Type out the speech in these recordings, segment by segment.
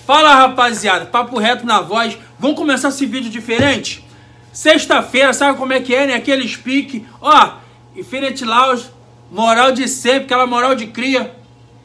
Fala, rapaziada, papo reto na voz. Vamos começar esse vídeo diferente? Sexta-feira, sabe como é que é, né? Aquele speak, ó, Infinity Lounge, moral de sempre, aquela moral de cria.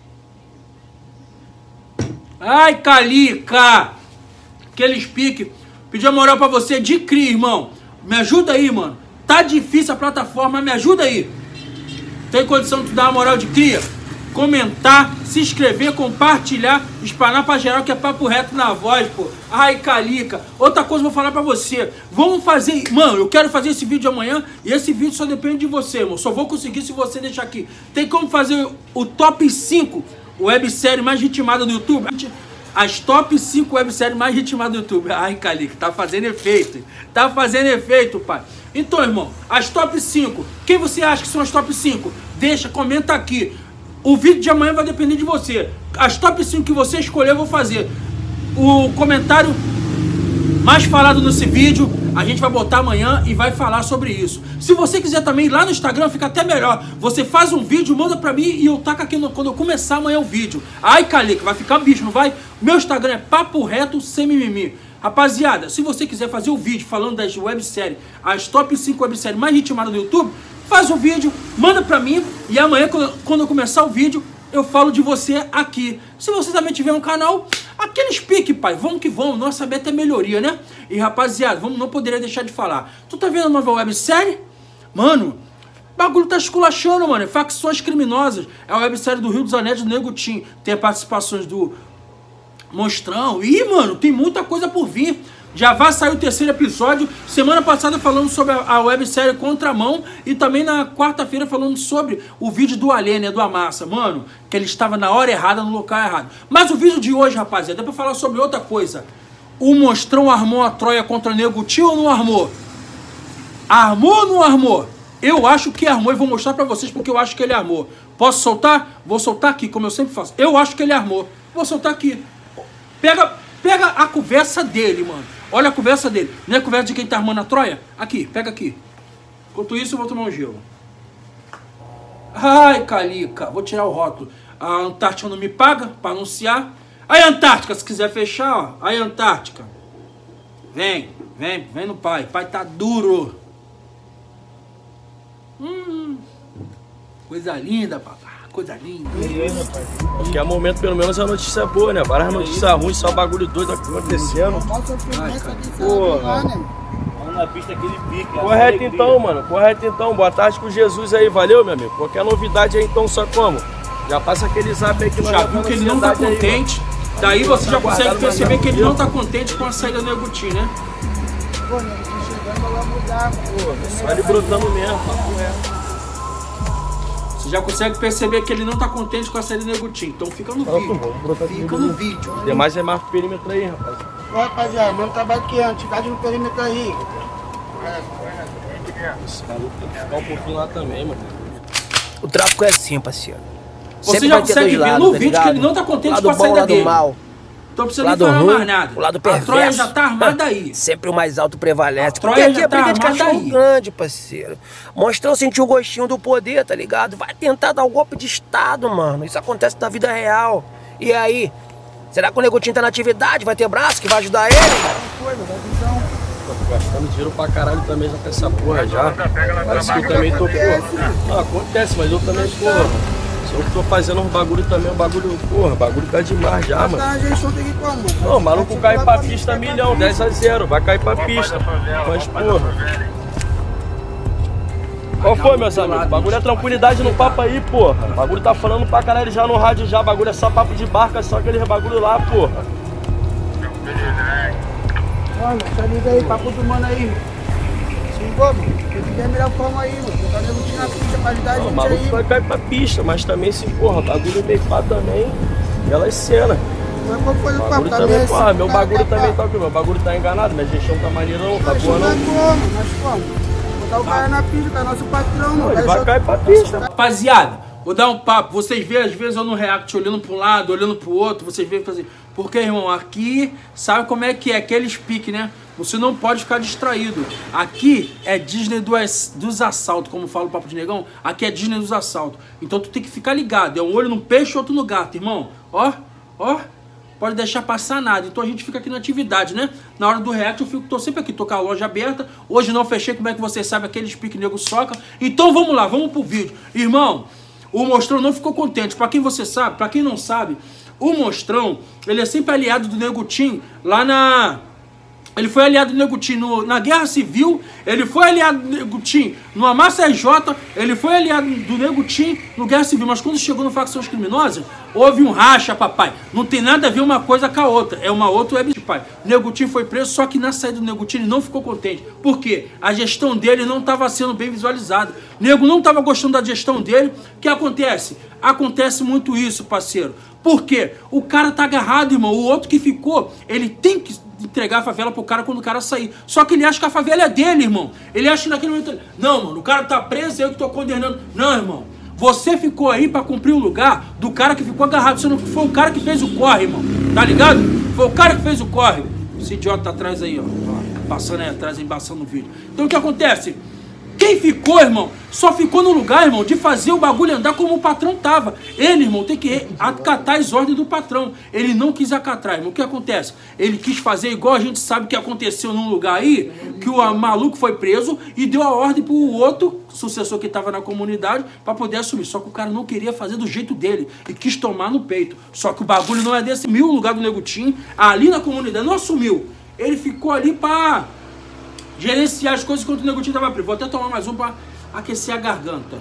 Ai, Calica, aquele speak. Pedi a moral pra você de cria, irmão. Me ajuda aí, mano. Tá difícil a plataforma, mas me ajuda aí. Tem condição de tu dar uma moral de cria? Comentar, se inscrever, compartilhar, espalhar pra geral, que é papo reto na voz, pô. Ai, Calica. Outra coisa eu vou falar pra você. Vamos fazer... Mano, eu quero fazer esse vídeo amanhã e esse vídeo só depende de você, irmão. Só vou conseguir se você deixar aqui. Tem como fazer o top 5 websérie mais ritmada do YouTube? As top 5 webséries mais ritmadas do YouTube. Ai, Calica, tá fazendo efeito. Tá fazendo efeito, pai. Então, irmão, as top 5. Quem você acha que são as top 5? Deixa, comenta aqui. O vídeo de amanhã vai depender de você. As top 5 que você escolher, eu vou fazer. O comentário mais falado nesse vídeo, a gente vai botar amanhã e vai falar sobre isso. Se você quiser também, lá no Instagram fica até melhor. Você faz um vídeo, manda pra mim e eu taco aqui quando eu começar amanhã o vídeo. Ai, Calica, vai ficar bicho, não vai? Meu Instagram é papo reto sem mimimi. Rapaziada, se você quiser fazer o vídeo falando das webséries, as top 5 webséries mais ritmadas do YouTube, faz um vídeo, manda pra mim e amanhã, quando eu começar o vídeo, eu falo de você aqui. Se você também tiver um canal, aqueles pique, pai, vamos que vamos, nossa meta é melhoria, né? E rapaziada, não poderia deixar de falar. Tu tá vendo a nova websérie? Mano, o bagulho tá esculachando, mano. Facções criminosas. É a websérie do Rio dos Anéis do Nego Tim. Tem participações do Monstrão. Ih, mano, tem muita coisa por vir. Já vai sair o terceiro episódio. Semana passada falando sobre a websérie Contramão. E também na quarta-feira falando sobre o vídeo do Alê, né? Do Amassa. Mano, que ele estava na hora errada, no local errado. Mas o vídeo de hoje, rapaziada, é pra falar sobre outra coisa. O Monstrão armou a Troia contra o Nego Tim ou não armou? Armou ou não armou? Eu acho que armou e vou mostrar pra vocês porque eu acho que ele armou. Posso soltar? Vou soltar aqui, como eu sempre faço. Eu acho que ele armou. Vou soltar aqui. Pega a conversa dele, mano. Olha a conversa dele. Não é a conversa de quem tá armando a Troia? Aqui, pega aqui. Enquanto isso, eu vou tomar um gelo. Ai, Calica. Vou tirar o rótulo. A Antártica não me paga pra anunciar. Aí, Antártica, se quiser fechar, ó. Aí, Antártica. Vem no pai. Pai tá duro. Coisa linda, papai. Coisa linda. Acho que é momento, pelo menos, a notícia boa, né? Várias notícias ruins, só bagulho doido acontecendo. Porra. Na pista aquele pique. Correto então, mano. Correto então. Boa tarde com Jesus aí, valeu, meu amigo. Qualquer novidade aí, então, só como? Já passa aquele zap aí que nós já viu que ele não tá contente. Aí, daí você já consegue perceber que ele não tá contente com a saída do Nego Tim, né? Pô, o Nego Tim chegando, vai mudar, pô. Só ele brotando mesmo, papo. Você já consegue perceber que ele não tá contente com a saída do Nego Tim. Então fica no vídeo. Fica no vídeo. Tem mais perímetro aí, rapaz. Ô, rapaziada, mesmo trabalho que antes. Cidade no perímetro aí. Esse maluco tem que ficar um pouquinho lá também, mano. O tráfico é assim, parceiro. Você já consegue ver no vídeo que ele não tá contente com a saída dele. Mal. Então não precisa nem falar mais nada. O lado a perverso. Troia já tá armada aí. Sempre o mais alto prevalece. A Troia já aqui é tá briga de armada cachorro aí. grande, parceiro. Mostrou sentir o gostinho do poder, tá ligado? Vai tentar dar um golpe de estado, mano. Isso acontece na vida real. E aí? Será que o Nego Tim tá na atividade? Vai ter braço que vai ajudar ele? Tô gastando dinheiro pra caralho também já com essa porra já. Parece que eu também tô, porra. Não, acontece, mas eu também, porra. Se eu tô fazendo um bagulho também, porra, o bagulho tá demais já, mano. Não, o maluco cai pra pista 1.000.000, 10-0, vai cair pra pista. Mas, porra. Qual foi, meus amigos? O bagulho é tranquilidade no papo aí, porra. O bagulho tá falando pra caralho já no rádio já. O bagulho é só papo de barca, só aquele bagulho lá, porra. Mano, tá liga aí, papo do mano aí. Se ligou, mano? Tem que ver a melhor forma aí, mano. Tá Nego Tim na pista pra ajudar a gente. O maluco vai cair pra pista, mas também se, porra, bagulho meio pá também. Aquelas cenas. Mas qual foi o papo? Bagulho também, porra, meu bagulho também tá aqui, meu bagulho tá enganado, minha gestão tá maneirão, tá boa não. Mas como? Botar o cara na pista, tá nosso patrão, mano. Ele vai cair pra pista. Rapaziada, vou dar um papo. Vocês veem, às vezes eu no react olhando pra um lado, olhando pro outro. Vocês veem fazer. Porque, irmão, aqui, sabe como é que é? Aquele pique, né? Você não pode ficar distraído. Aqui é Disney dos assaltos, como fala o Papo de Negão. Aqui é Disney dos assaltos. Então tu tem que ficar ligado. É um olho no peixe, outro no gato, irmão. Ó, ó. pode deixar passar nada. Então a gente fica aqui na atividade, né? Na hora do react eu tô sempre aqui, tô com a loja aberta. Hoje não fechei, como é que vocês sabem, aqueles pique nego soca. Então vamos lá, vamos pro vídeo. Irmão, o Monstrão não ficou contente. Pra quem você sabe, pra quem não sabe, o Monstrão, ele é sempre aliado do Nego Tim lá na... Ele foi aliado do Nego Tim na Guerra Civil, ele foi aliado do Nego Tim no Amassa RJ, ele foi aliado do Nego Tim no Guerra Civil, mas quando chegou no Facções Criminosas, houve um racha, papai. Não tem nada a ver uma coisa com a outra, é uma outra web, pai. O Nego Tim foi preso, só que na saída do Nego Tim ele não ficou contente. Por quê? A gestão dele não estava sendo bem visualizada. O Nego não estava gostando da gestão dele. O que acontece? Acontece muito isso, parceiro. Por quê? O cara tá agarrado, irmão. O outro que ficou, ele tem que entregar a favela pro cara quando o cara sair. Só que ele acha que a favela é dele, irmão. Ele acha que naquele momento... Não, mano, o cara tá preso, eu que tô condenando. Não, irmão. Você ficou aí pra cumprir o lugar do cara que ficou agarrado. Você não foi o cara que fez o corre, irmão. Tá ligado? Foi o cara que fez o corre. Esse idiota tá atrás aí, ó. Passando aí atrás, embaçando o vídeo. Então o que acontece? Quem ficou, irmão, só ficou no lugar, irmão, de fazer o bagulho andar como o patrão tava. Ele, irmão, tem que acatar as ordens do patrão. Ele não quis acatar, irmão. O que acontece? Ele quis fazer igual a gente sabe que aconteceu num lugar aí, que o maluco foi preso e deu a ordem pro outro sucessor que tava na comunidade pra poder assumir. Só que o cara não queria fazer do jeito dele e quis tomar no peito. Só que o bagulho não é desse. Assumiu o lugar do Nego Tim ali na comunidade. Não assumiu. Ele ficou ali pra gerenciar as coisas enquanto o Nego Tim tava preso. Vou até tomar mais um pra aquecer a garganta.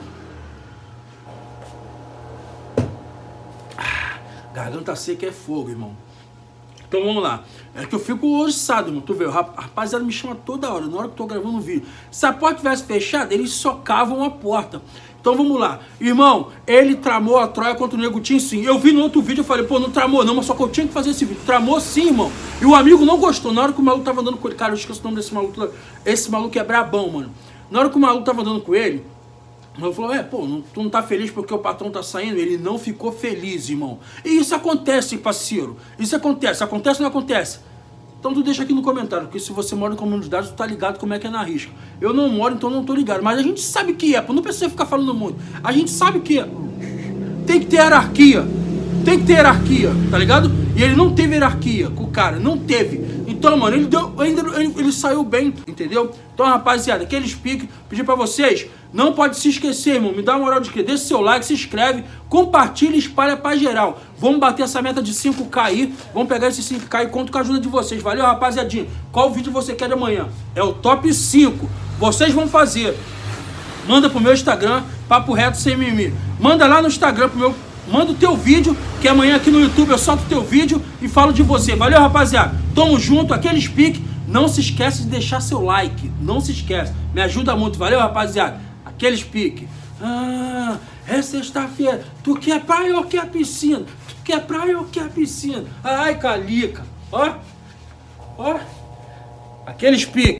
Garganta seca é fogo, irmão. Então vamos lá. É que eu fico oriçado, irmão. Tu vê, o rapaziada me chama toda hora, na hora que eu tô gravando o vídeo. Se a porta tivesse fechada, eles socavam a porta. Então vamos lá. Irmão, ele tramou a Troia contra o Nego Tim, sim. Eu vi no outro vídeo, eu falei, pô, não tramou não, mas só que eu tinha que fazer esse vídeo. Tramou sim, irmão. E o amigo não gostou. Na hora que o maluco tava andando com ele, cara, eu esqueço o nome desse maluco. Esse maluco é brabão, mano. Na hora que o maluco tava andando com ele, ele falou, pô, tu não tá feliz porque o patrão tá saindo? Ele não ficou feliz, irmão. E isso acontece, parceiro. Isso acontece. Acontece ou não acontece? Então tu deixa aqui no comentário, porque se você mora em comunidade, tu tá ligado como é que é na risca. Eu não moro, então não tô ligado. Mas a gente sabe que é, pô. Não precisa ficar falando muito. A gente sabe que é. Tem que ter hierarquia. Tem que ter hierarquia, tá ligado? E ele não teve hierarquia com o cara, não teve. Então, mano, ele saiu bem, entendeu? Então, rapaziada, aqueles piques, pedir pra vocês, não pode se esquecer, irmão. Me dá uma moral de inscrever, deixa seu like, se inscreve, compartilha e espalha pra geral. Vamos bater essa meta de 5K aí. Vamos pegar esses 5K e conto com a ajuda de vocês. Valeu, rapaziadinha. Qual vídeo você quer de amanhã? É o top 5. Vocês vão fazer. Manda pro meu Instagram, Papo Reto Sem Mimimi. Manda lá no Instagram pro meu... Manda o teu vídeo, que amanhã aqui no YouTube eu solto o teu vídeo e falo de você. Valeu, rapaziada. Tamo junto, aqueles piques. Não se esquece de deixar seu like. Não se esquece. Me ajuda muito. Valeu, rapaziada. Aqueles piques. Ah, é sexta-feira. Tu quer praia ou quer piscina? Tu quer praia ou quer piscina? Ai, calica. Ó. Ó. Aqueles piques.